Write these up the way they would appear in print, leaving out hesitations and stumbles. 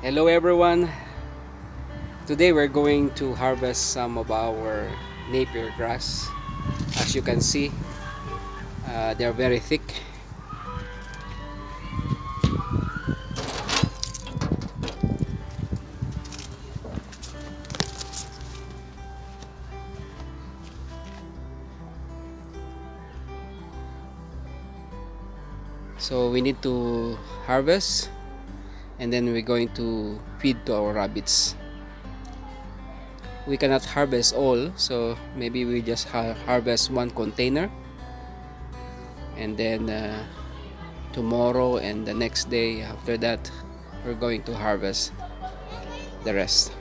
Hello everyone. Today we're going to harvest some of our Napier grass. As you can see, they're very thick. So we need to harvest, and then we're going to feed to our rabbits. We cannot harvest all, so maybe we just harvest one container, and then tomorrow and the next day after that we're going to harvest the rest.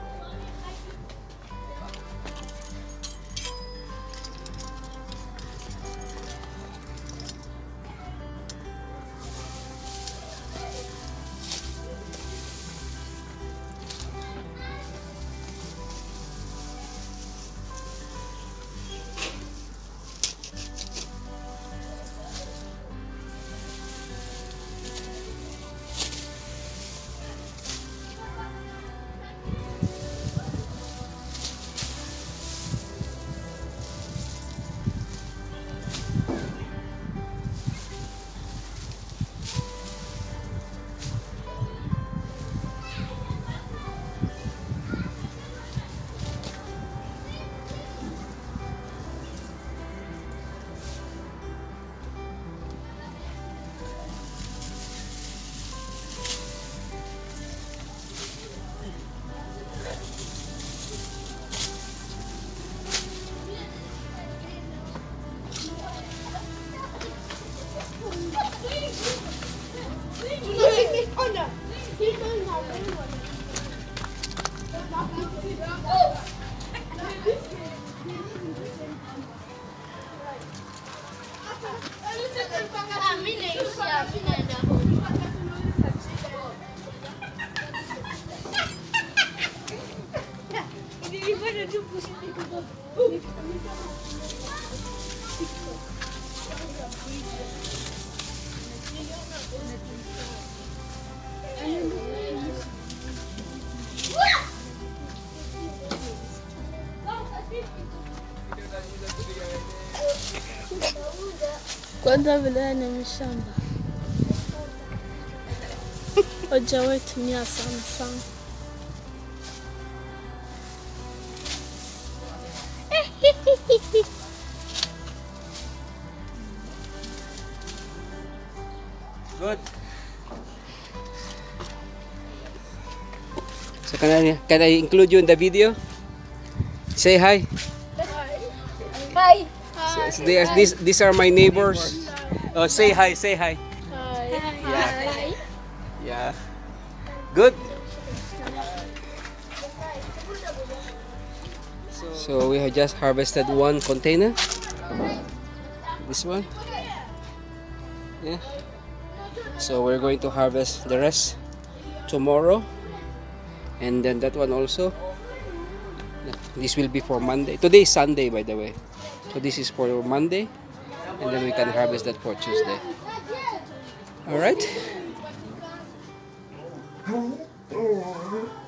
Kwanza vile ni mshamba. Oja wetu tumia sana. Good. So can I include you in the video? Say hi. Hi. So these are my neighbors. Say hi. Say hi. Hi. Yeah. Good. So we have just harvested one container. This one. Yeah. So we're going to harvest the rest tomorrow, and then that one also. This will be for Monday. Today is Sunday, by the way. So this is for Monday, and then we can harvest that for Tuesday. All right.